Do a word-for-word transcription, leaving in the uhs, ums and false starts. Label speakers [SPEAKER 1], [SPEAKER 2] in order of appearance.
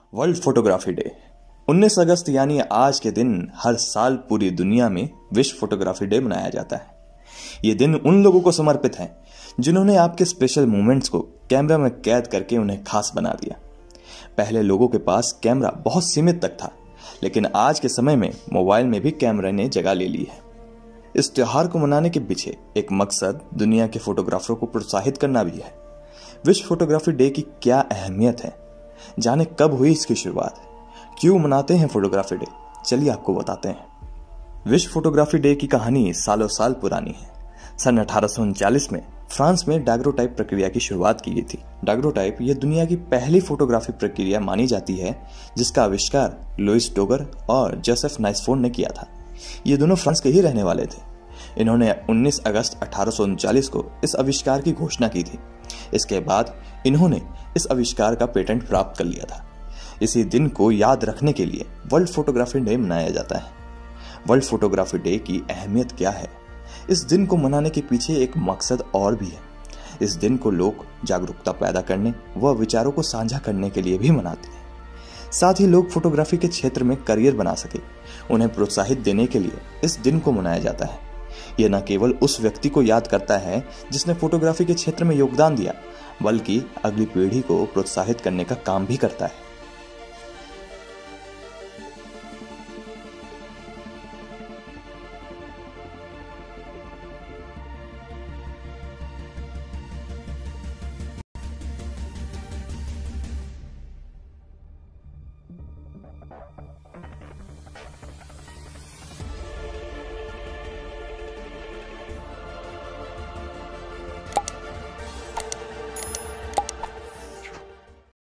[SPEAKER 1] World photography day उन्नीस अगस्त यानी आज के दिन हर साल पूरी दुनिया में विश्व फोटोग्राफी डे मनाया जाता है। ये दिन उन लोगों को समर्पित है जिन्होंने आपके स्पेशल मोमेंट्स को कैमरा में कैद करके उन्हें खास बना दिया। पहले लोगों के पास कैमरा बहुत सीमित तक था, लेकिन आज के समय में मोबाइल में भी कैमरे ने जगह ले ली है। इस त्योहार को मनाने के पीछे एक मकसद दुनिया के फोटोग्राफरों को प्रोत्साहित करना भी है। विश्व फोटोग्राफी डे की क्या अहमियत है, जाने कब हुई इसकी शुरुआत, क्यों मनाते हैं फोटोग्राफी डे, चलिए आपको बताते हैं। विश्व फोटोग्राफी डे की कहानी सालों साल पुरानी है। सन अठारह सौ उनचालीस में फ्रांस में डागरोटाइप प्रक्रिया की शुरुआत की गई थी। डागरोटाइप यह दुनिया की पहली फोटोग्राफी प्रक्रिया मानी जाती है जिसका आविष्कार लुइस डोगर और जोसेफ नाइसफोन ने किया था। ये दोनों फ्रांस के ही रहने वाले थे। इन्होंने उन्नीस अगस्त अठारह सौ उनचालीस को इस आविष्कार की घोषणा की थी। इसके बाद इन्होंने इस आविष्कार का पेटेंट प्राप्त कर लिया था। इसी दिन को याद रखने के लिए वर्ल्ड फोटोग्राफी डे मनाया जाता है। वर्ल्ड फोटोग्राफी डे की अहमियत क्या है? इस दिन को मनाने के पीछे एक मकसद और भी है। इस दिन को लोग जागरूकता पैदा करने व विचारों को साझा करने के लिए भी मनाते हैं। साथ ही लोग फोटोग्राफी के क्षेत्र में करियर बना सके, उन्हें प्रोत्साहित देने के लिए इस दिन को मनाया जाता है। यह न केवल उस व्यक्ति को याद करता है जिसने फोटोग्राफी के क्षेत्र में योगदान दिया, बल्कि अगली पीढ़ी को प्रोत्साहित करने का काम भी करता है।